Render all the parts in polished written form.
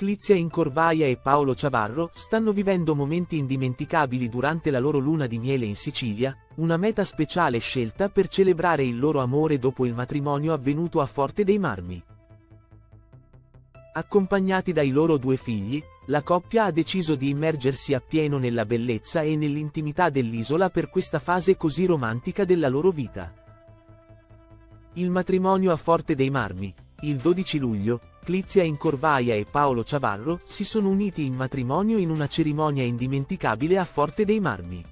Clizia Incorvaia e Paolo Ciavarro stanno vivendo momenti indimenticabili durante la loro luna di miele in Sicilia, una meta speciale scelta per celebrare il loro amore dopo il matrimonio avvenuto a Forte dei Marmi. Accompagnati dai loro 2 figli, la coppia ha deciso di immergersi appieno nella bellezza e nell'intimità dell'isola per questa fase così romantica della loro vita. Il matrimonio a Forte dei Marmi. Il 12 luglio, Clizia Incorvaia e Paolo Ciavarro si sono uniti in matrimonio in una cerimonia indimenticabile a Forte dei Marmi.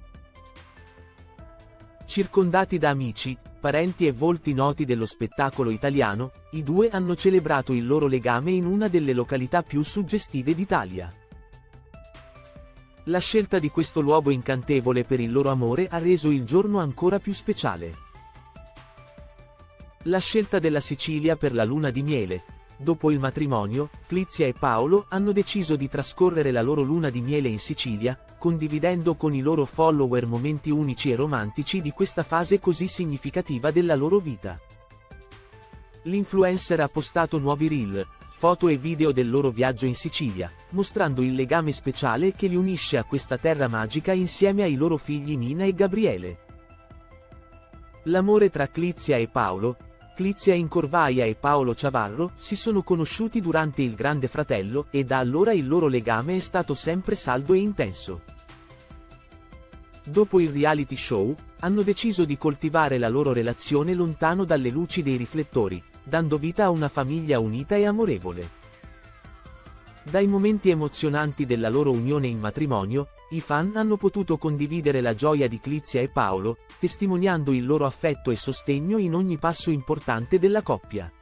Circondati da amici, parenti e volti noti dello spettacolo italiano, i 2 hanno celebrato il loro legame in una delle località più suggestive d'Italia. La scelta di questo luogo incantevole per il loro amore ha reso il giorno ancora più speciale. La scelta della Sicilia per la luna di miele. Dopo il matrimonio, Clizia e Paolo hanno deciso di trascorrere la loro luna di miele in Sicilia, condividendo con i loro follower momenti unici e romantici di questa fase così significativa della loro vita. L'influencer ha postato nuovi reel, foto e video del loro viaggio in Sicilia, mostrando il legame speciale che li unisce a questa terra magica insieme ai loro figli Nina e Gabriele. L'amore tra Clizia e Paolo, Clizia Incorvaia e Paolo Ciavarro si sono conosciuti durante il Grande Fratello e da allora il loro legame è stato sempre saldo e intenso. Dopo il reality show, hanno deciso di coltivare la loro relazione lontano dalle luci dei riflettori, dando vita a una famiglia unita e amorevole. Dai momenti emozionanti della loro unione in matrimonio, i fan hanno potuto condividere la gioia di Clizia e Paolo, testimoniando il loro affetto e sostegno in ogni passo importante della coppia.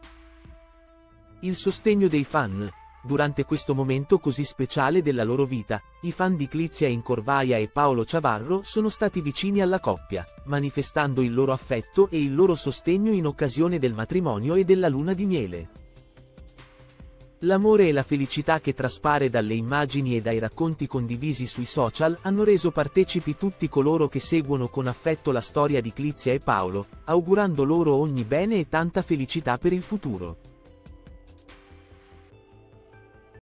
Il sostegno dei fan. Durante questo momento così speciale della loro vita, i fan di Clizia Incorvaia e Paolo Ciavarro sono stati vicini alla coppia, manifestando il loro affetto e il loro sostegno in occasione del matrimonio e della luna di miele. L'amore e la felicità che traspare dalle immagini e dai racconti condivisi sui social hanno reso partecipi tutti coloro che seguono con affetto la storia di Clizia e Paolo, augurando loro ogni bene e tanta felicità per il futuro.